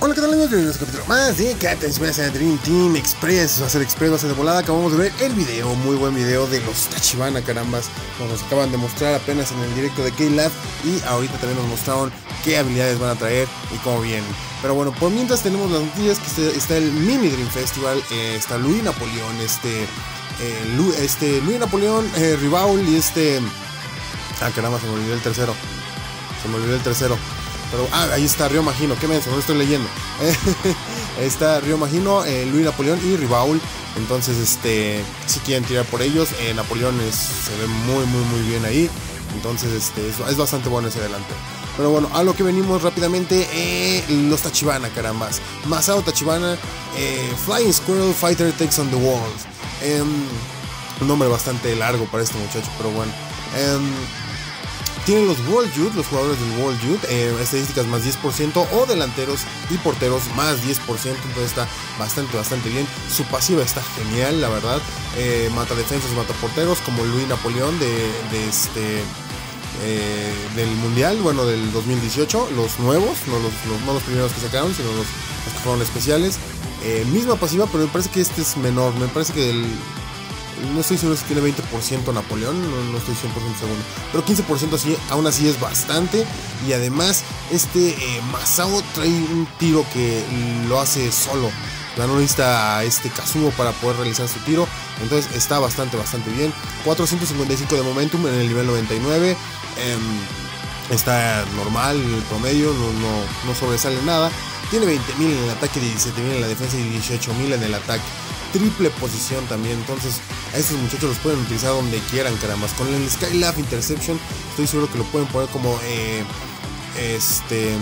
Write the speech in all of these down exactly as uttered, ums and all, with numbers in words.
Hola, ¿qué tal amigos? Bienvenidos a un capítulo más de Captain Tsubasa Dream Team Express. Va a ser Express, va a ser de volada. Acabamos de ver el video, muy buen video de los Tachibana, carambas. Nos acaban de mostrar apenas en el directo de K-Lab. Y ahorita también nos mostraron qué habilidades van a traer y cómo vienen. Pero bueno, por mientras tenemos las noticias que está el Mini Dream Festival. eh, Está Louis Napoleón, este eh, Lu, este Louis Napoleón, eh, Ribaul y este... Ah, caramba, se me olvidó el tercero. Se me olvidó el tercero. Pero, ah, ahí está Ryo Magino, qué menso, no lo estoy leyendo. Ahí está Ryo Magino, eh, Louis Napoleón y Ribaul. Entonces, este, si quieren tirar por ellos, eh, Napoleón es, se ve muy, muy, muy bien ahí. Entonces, este, es, es bastante bueno ese adelante. Pero bueno, a lo que venimos rápidamente, eh, los Tachibana, carambas. Masao Tachibana, eh, Flying Squirrel Fighter Takes on the World. Eh, un nombre bastante largo para este muchacho, pero bueno. Eh, Tienen los World Youth, los jugadores del World Youth, eh, estadísticas más diez por ciento o delanteros y porteros más diez por ciento, entonces está bastante, bastante bien. Su pasiva está genial, la verdad, eh, mata defensas y mata porteros, como Louis Napoleón de, de este, eh, del Mundial, bueno, del dos mil dieciocho, los nuevos, no los, los, no los primeros que sacaron, sino los, los que fueron especiales. Eh, misma pasiva, pero me parece que este es menor, me parece que el... No estoy seguro si tiene veinte por ciento Napoleón, no, no estoy cien por ciento seguro. Pero quince por ciento sí, aún así es bastante. Y además, este eh, Masao trae un tiro que lo hace solo. Ya no necesita a este Kazuo para poder realizar su tiro. Entonces está bastante, bastante bien. cuatrocientos cincuenta y cinco de momentum en el nivel noventa y nueve. Eh, está normal en el promedio, no, no, no sobresale nada. Tiene veinte mil en el ataque, diecisiete mil en la defensa y dieciocho mil en el ataque. Triple posición también, entonces a estos muchachos los pueden utilizar donde quieran, carambas. Con el Skylab Interception estoy seguro que lo pueden poner como eh, este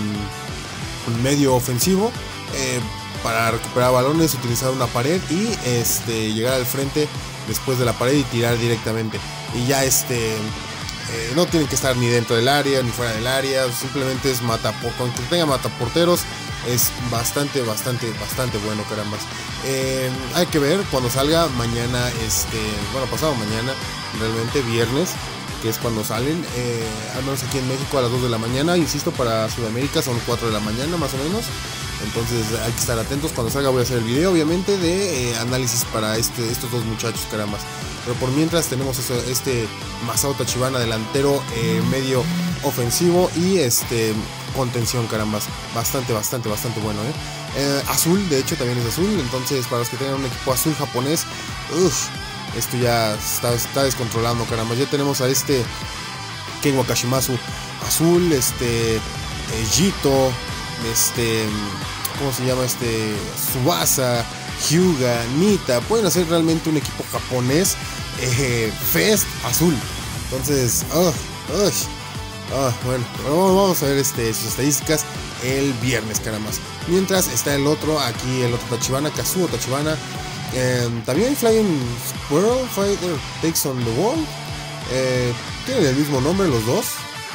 un medio ofensivo, eh, para recuperar balones, utilizar una pared y este llegar al frente después de la pared y tirar directamente. Y ya este eh, no tienen que estar ni dentro del área ni fuera del área, simplemente es mata, con que tenga mataporteros. Es bastante, bastante, bastante bueno, carambas. Eh, hay que ver cuando salga mañana, este, bueno, pasado mañana, realmente viernes, que es cuando salen, eh, al menos aquí en México a las dos de la mañana, insisto, para Sudamérica son cuatro de la mañana más o menos. Entonces hay que estar atentos, cuando salga voy a hacer el video, obviamente, de eh, análisis para este, estos dos muchachos, carambas. Pero por mientras tenemos eso, este Masao Tachibana, delantero, eh, medio ofensivo y este contención, carambas. Bastante, bastante, bastante bueno, ¿eh? Eh, azul, de hecho también es azul. Entonces para los que tengan un equipo azul japonés, uff, esto ya está, está descontrolando, carambas. Ya tenemos a este Ken Wakashimasu azul, este eh, Jito, este, ¿cómo se llama? Este Tsubasa, Hyuga, Nita. Pueden hacer realmente un equipo japonés eh, Fest azul. Entonces, uh, uh, uh, bueno, vamos a ver este, sus estadísticas el viernes, carambas. Mientras está el otro, aquí el otro Tachibana, Kazuo Tachibana. Eh, también Flying Squirrel Fighter Takes on the World. Eh, tienen el mismo nombre los dos.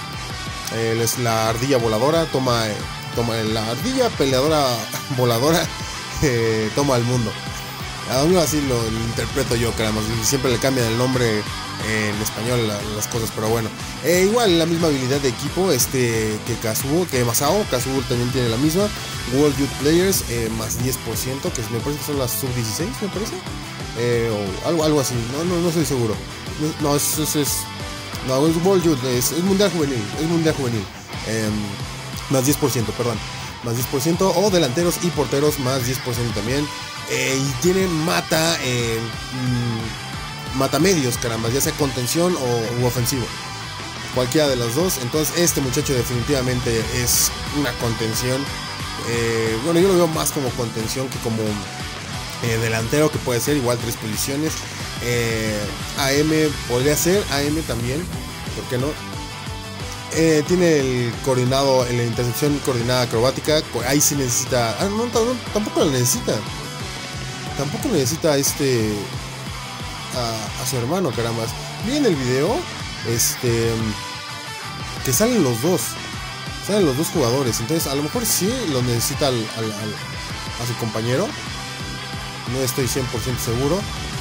Eh, es la ardilla voladora, toma, eh, toma la ardilla peleadora voladora. Eh, toma el mundo. A mí así lo, lo interpreto yo, caramba. Siempre le cambian el nombre eh, en español a las cosas, pero bueno. Eh, igual la misma habilidad de equipo este que Kazuo, que Masao. Kazuo también tiene la misma. World Youth Players, eh, más diez por ciento, que me parece que son las sub dieciséis, me parece. Eh, o algo, algo así, no, no, no estoy seguro. No, es, es, es no, es World Youth, es, es Mundial Juvenil, es Mundial Juvenil. Eh, más diez por ciento, perdón. Más diez por ciento, o delanteros y porteros más diez por ciento también. Eh, y tienen mata eh, mmm, mata medios, caramba, ya sea contención o u ofensivo, cualquiera de los dos. Entonces este muchacho definitivamente es una contención. Eh, bueno, yo lo veo más como contención que como eh, delantero, que puede ser igual tres posiciones. eh, A M podría ser, A M también, ¿por qué no? Eh, tiene el coordinado, en la intercepción coordinada acrobática. Ahí sí necesita. Ah, no, no, tampoco la necesita. Tampoco necesita este. A, a su hermano, carambas. Vi en el video. Este. Que salen los dos. Salen los dos jugadores. Entonces, a lo mejor sí lo necesita al, al, al, a su compañero. No estoy cien por ciento seguro.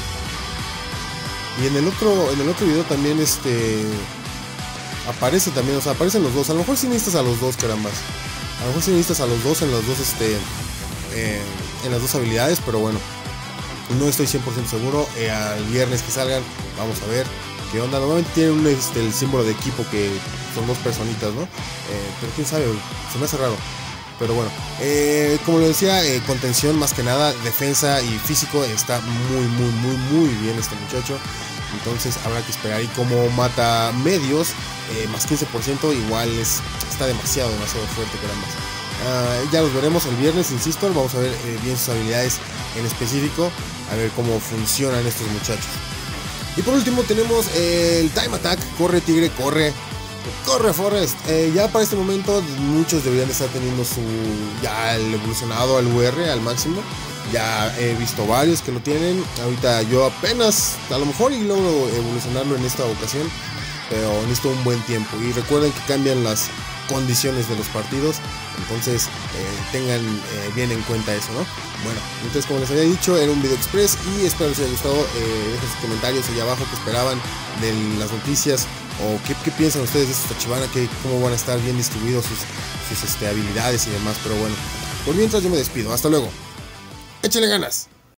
Y en el otro. En el otro video también este. Aparece también, o sea, aparecen los dos. A lo mejor sí necesitas a los dos, carambas. A lo mejor si necesitas a los dos en los dos este eh, en las dos habilidades, pero bueno, no estoy cien por ciento seguro. Eh, al viernes que salgan vamos a ver qué onda. Normalmente tienen un, este, el símbolo de equipo que son dos personitas, ¿no? Eh, pero quién sabe, se me hace raro. Pero bueno, eh, como les decía, eh, contención más que nada, defensa y físico, está muy muy muy muy bien este muchacho. Entonces habrá que esperar. Y como mata medios, eh, más quince por ciento, igual es, está demasiado, demasiado fuerte, caramba. Uh, ya los veremos el viernes, insisto, vamos a ver eh, bien sus habilidades en específico, a ver cómo funcionan estos muchachos. Y por último tenemos eh, el Time Attack, corre tigre, corre, corre Forrest. Eh, ya para este momento muchos deberían estar teniendo su, ya el evolucionado al U R al máximo. Ya he visto varios que lo tienen, ahorita yo apenas, a lo mejor y logro evolucionarlo en esta ocasión, pero necesito un buen tiempo. Y recuerden que cambian las condiciones de los partidos, entonces eh, tengan eh, bien en cuenta eso, ¿no? Bueno, entonces como les había dicho, era un video express y espero les haya gustado. Eh, dejen sus comentarios allá abajo que esperaban de las noticias, o qué, qué piensan ustedes de esta Tachibana, que cómo van a estar bien distribuidos sus, sus este, habilidades y demás. Pero bueno, por mientras yo me despido, hasta luego, échenle ganas.